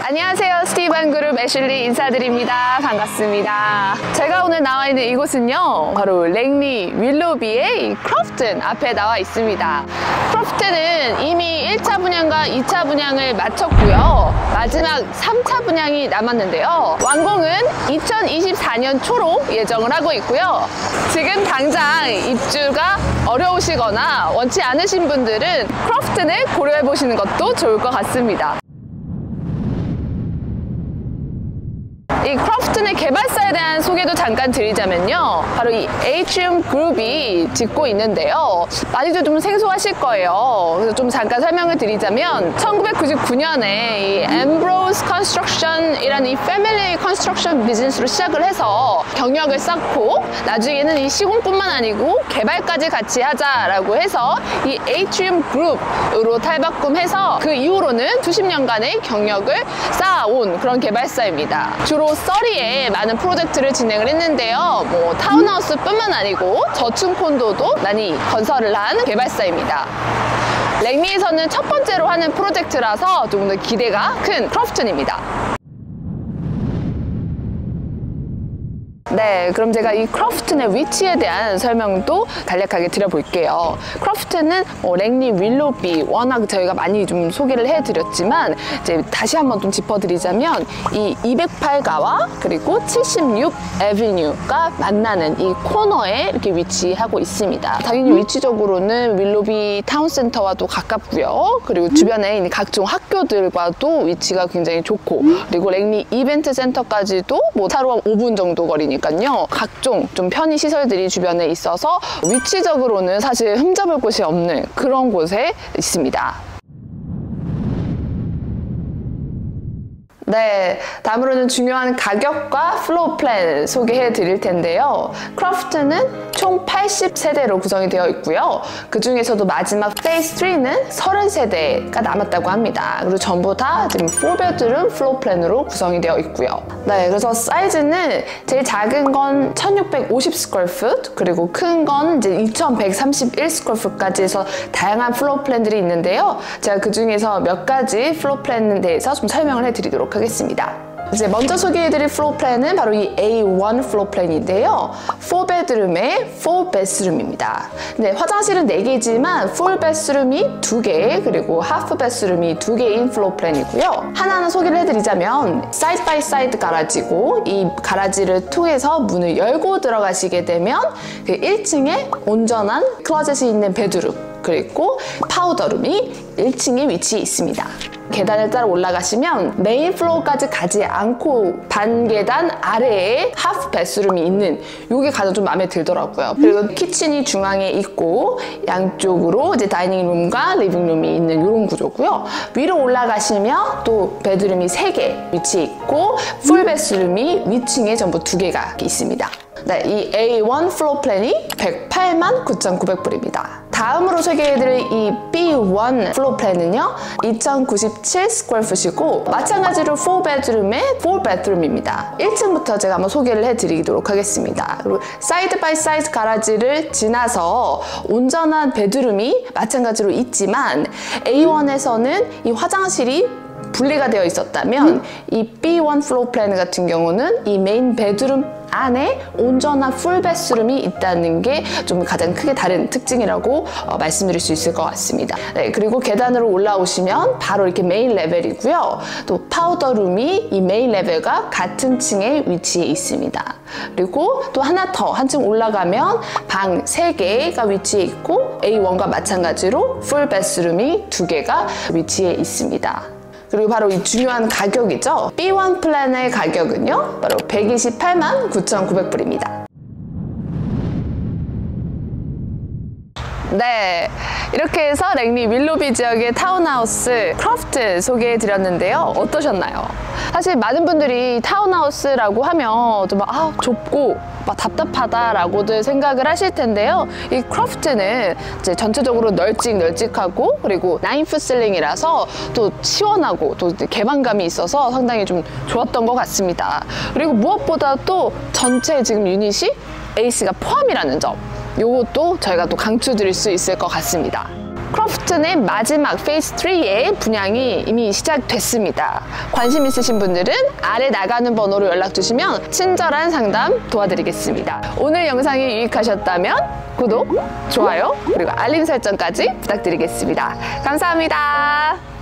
안녕하세요. 스티븐 그룹 애슐리 인사드립니다. 반갑습니다. 제가 오늘 나와 있는 이곳은요, 바로 랭리 윌로비의 크로프튼 앞에 나와 있습니다. 크로프튼은 이미 1차 분양과 2차 분양을 마쳤고요. 마지막 3차 분양이 남았는데요. 완공은 2024년 초로 예정을 하고 있고요. 지금 당장 입주가 어려우시거나 원치 않으신 분들은 크로프튼을 고려해 보시는 것도 좋을 것 같습니다. 이 크로프튼의 개발사에 대한 소개도 잠깐 드리자면요, 바로 이 에이트리움 그룹이 짓고 있는데요. 많이들 좀 생소하실 거예요. 그래서 좀 잠깐 설명을 드리자면 1999년에 이 엠브로스 컨스트럭션이라는 이 패밀리 컨스트럭션 비즈니스로 시작을 해서 경력을 쌓고 나중에는 이 시공뿐만 아니고 개발까지 같이 하자라고 해서 이 에이트리움 그룹으로 탈바꿈해서 그 이후로는 수십 년간의 경력을 쌓아온 그런 개발사입니다. 주로 서리에 많은 프로젝트를 진행을 했는데요. 뭐 타운하우스뿐만 아니고 저층 콘도도 많이 건설을 한 개발사입니다. 랭리에서는 첫 번째로 하는 프로젝트라서 조금 더 기대가 큰 크로프튼입니다. 네, 그럼 제가 이 크로프튼의 위치에 대한 설명도 간략하게 드려볼게요. 크로프튼은 랭리 윌로비, 워낙 저희가 많이 좀 소개를 해드렸지만 이제 다시 한번 좀 짚어드리자면 이 208가와 그리고 76 애비뉴가 만나는 이 코너에 이렇게 위치하고 있습니다. 당연히 위치적으로는 윌로비 타운센터와도 가깝고요. 그리고 주변에 있는 각종 학교들과도 위치가 굉장히 좋고, 그리고 랭리 이벤트 센터까지도 뭐 차로 한 5분 정도 거리니까 각종 좀 편의 시설들이 주변에 있어서 위치적으로는 사실 흠잡을 곳이 없는 그런 곳에 있습니다. 네, 다음으로는 중요한 가격과 플로우 플랜 소개해 드릴 텐데요. 크로프튼은 총 80세대로 구성이 되어 있고요. 그 중에서도 마지막 페이스 3는 30세대가 남았다고 합니다. 그리고 전부 다 지금 4베드룸 플로우 플랜으로 구성이 되어 있고요. 네, 그래서 사이즈는 제일 작은 건 1650 스퀘어풋, 그리고 큰 건 이제 2131 스퀘어풋까지 해서 다양한 플로우 플랜들이 있는데요. 제가 그 중에서 몇 가지 플로우 플랜에 대해서 좀 설명을 해 드리도록 하겠습니다. 이제 먼저 소개해드릴 플로우 플랜은 바로 이 A1 플로우 플랜인데요. 4베드룸에 4베스룸입니다. 네, 화장실은 4개지만 풀 베스룸이 2개, 그리고 하프 베스룸이 2개인 플로우 플랜이고요. 하나하나 소개를 해드리자면 사이드 바이 사이드 가라지고, 이 가라지를 통해서 문을 열고 들어가시게 되면 그 1층에 온전한 클로젯이 있는 베드룸, 그리고 파우더룸이 1층에 위치해 있습니다. 계단을 따라 올라가시면 메인 플로어까지 가지 않고 반 계단 아래에 하프 베스룸이 있는, 이게 가장 좀 마음에 들더라고요. 그리고 키친이 중앙에 있고 양쪽으로 이제 다이닝룸과 리빙룸이 있는 이런 구조고요. 위로 올라가시면 또 베드룸이 3개 위치해 있고 풀 베스룸이 위층에 전부 2개가 있습니다. 네, 이 A1 플로어 플랜이 108만 9,900불입니다. 다음으로 소개해드릴 이 B1 플로어 플랜은요, 2097 스퀘어풋이고 마찬가지로 4베드룸에 4베드룸입니다. 1층부터 제가 한번 소개를 해드리도록 하겠습니다. 그리고 사이드 바이 사이드 가라지를 지나서 온전한 베드룸이 마찬가지로 있지만 A1에서는 이 화장실이 분리가 되어 있었다면 이 B1 플로어 플랜 같은 경우는 이 메인 베드룸 안에 온전한 풀 베스룸이 있다는 게 좀 가장 크게 다른 특징이라고 말씀드릴 수 있을 것 같습니다. 네, 그리고 계단으로 올라오시면 바로 이렇게 메인 레벨이고요. 또 파우더룸이 이 메인 레벨과 같은 층에 위치해 있습니다. 그리고 또 하나 더 한층 올라가면 방 3개가 위치해 있고 A1과 마찬가지로 풀 베스룸이 2개가 위치해 있습니다. 그리고 바로 이 중요한 가격이죠. B1 플랜의 가격은요, 바로 128만 9,900불입니다. 네, 이렇게 해서 랭리 윌로비 지역의 타운하우스 크로프튼 소개해드렸는데요. 어떠셨나요? 사실 많은 분들이 타운하우스라고 하면 좀 좁고 막 답답하다라고들 생각을 하실 텐데요. 이 크로프튼은 이제 전체적으로 널찍널찍하고, 그리고 9풋 실링이라서 또 시원하고 또 개방감이 있어서 상당히 좀 좋았던 것 같습니다. 그리고 무엇보다 또 전체 지금 유닛이 AC가 포함이라는 점, 요것도 저희가 또 강추드릴 수 있을 것 같습니다. 크로프튼의 마지막 페이즈 3의 분양이 이미 시작됐습니다. 관심 있으신 분들은 아래 나가는 번호로 연락 주시면 친절한 상담 도와드리겠습니다. 오늘 영상이 유익하셨다면 구독, 좋아요, 그리고 알림 설정까지 부탁드리겠습니다. 감사합니다.